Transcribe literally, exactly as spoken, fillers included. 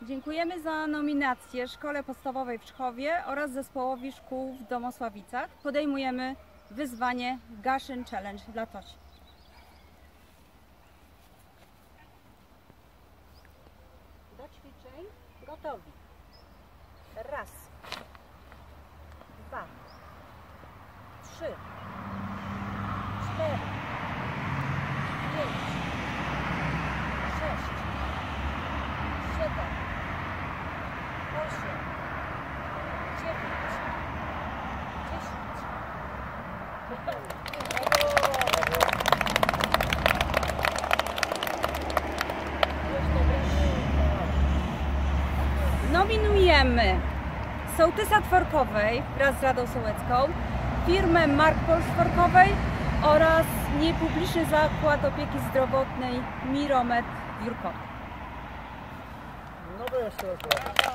Dziękujemy za nominację Szkole Podstawowej w Czchowie oraz Zespołowi Szkół w Domosławicach. Podejmujemy wyzwanie Gaszyn Challenge dla Tosi. Do ćwiczeń gotowi. Raz, dwa, trzy, cztery, pięć, sześć, siedem, osiem, dziewięć, dziesięć. Nominujemy Sołtysa Tworkowej wraz z Radą Sołecką, firmę Markpol z Tworkowej oraz niepubliczny Zakład Opieki Zdrowotnej Miromed w Jurkowie. No to jeszcze raz.